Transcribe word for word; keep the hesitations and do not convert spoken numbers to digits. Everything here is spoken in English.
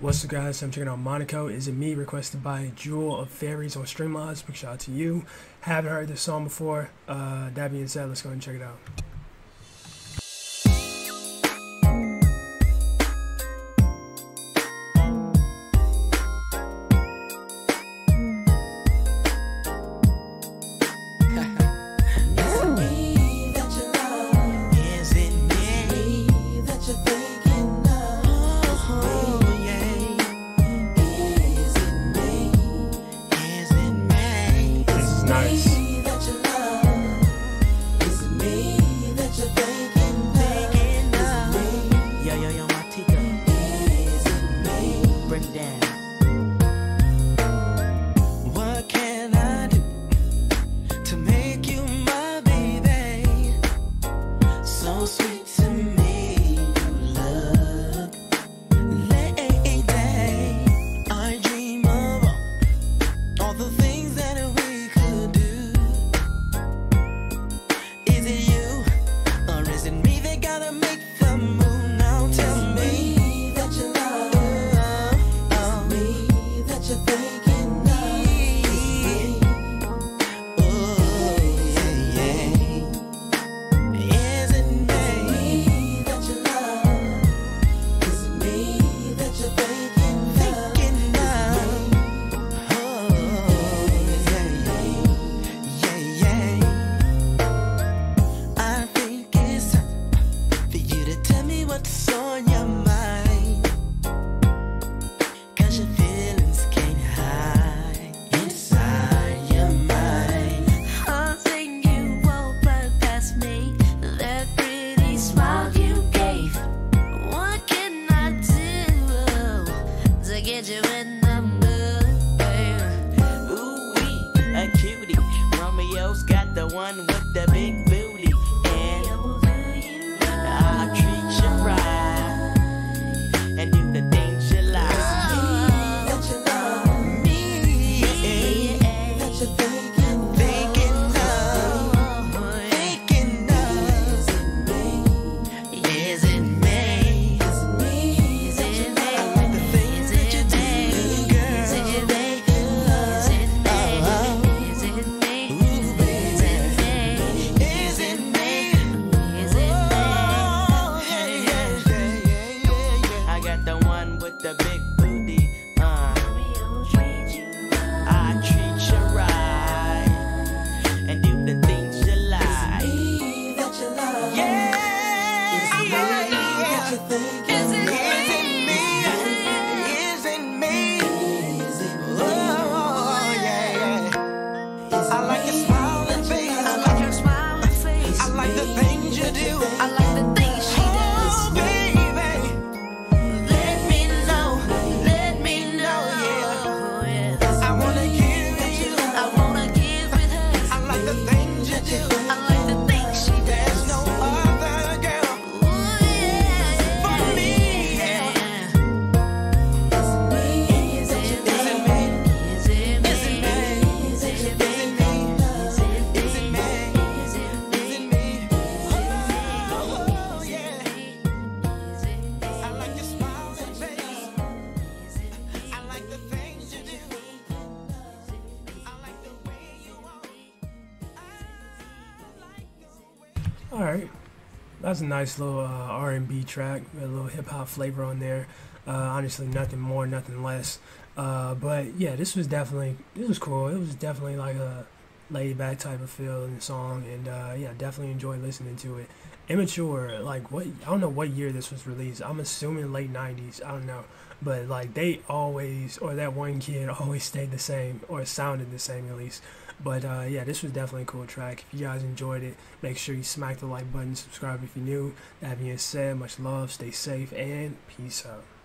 What's up, guys? I'm checking out Monaco. Is It Me, requested by Jewel of Fairies on Streamlabs. Big shout out to you. Haven't heard this song before. Uh, that being said, let's go and check it out. Got the one with the big booty, and I'll treat you right and do the things you like. Me, that you're thinking, thinking of, thinking of. Is it me? Is it me? Is it me? I like the things that you do, girl. Is it me? Is it me? Is it me? The big booty, uh I treat you right and do the things you like. Me that you love. Yeah, yeah, yeah, yeah. Is it me? Is it me? Is it me? Oh, yeah, yeah. I like your smiling face. I like your smiling face. I like the things you do. I like the things she does. Baby, Alright, that's a nice little uh, R and B track, a little hip-hop flavor on there. Uh, honestly, nothing more, nothing less. Uh, but yeah, this was definitely, this was cool. It was definitely like a laid-back type of feel in the song, and uh, yeah, definitely enjoyed listening to it. Immature, like what, I don't know what year this was released. I'm assuming late nineties, I don't know. But like they always, or that one kid always stayed the same, or sounded the same at least. But uh, yeah, this was definitely a cool track. If you guys enjoyed it, make sure you smack the like button, subscribe if you're new. That being said, much love, stay safe, and peace out.